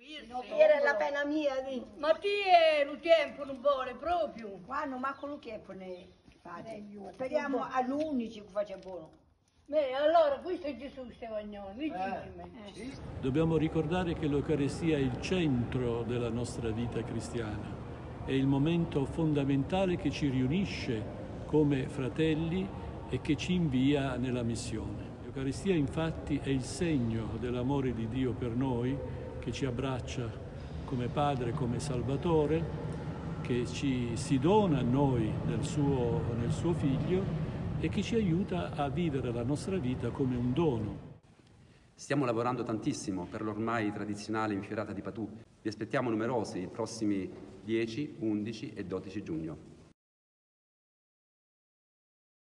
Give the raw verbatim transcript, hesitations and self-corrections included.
Era la pena mia, di. Ma ti è il tempo non vuole proprio. Qua non manco lo tempo ne fate. Speriamo all'unici che faccia buono. Beh, allora questo è Gesù Stevagnoni, eh. Dobbiamo ricordare che l'Eucaristia è il centro della nostra vita cristiana, è il momento fondamentale che ci riunisce come fratelli e che ci invia nella missione. L'Eucaristia infatti è il segno dell'amore di Dio per noi, che ci abbraccia come Padre, come Salvatore, che ci si dona a noi nel suo, nel suo Figlio e che ci aiuta a vivere la nostra vita come un dono. Stiamo lavorando tantissimo per l'ormai tradizionale infiorata di Patù. Vi aspettiamo numerosi i prossimi dieci, undici e dodici giugno.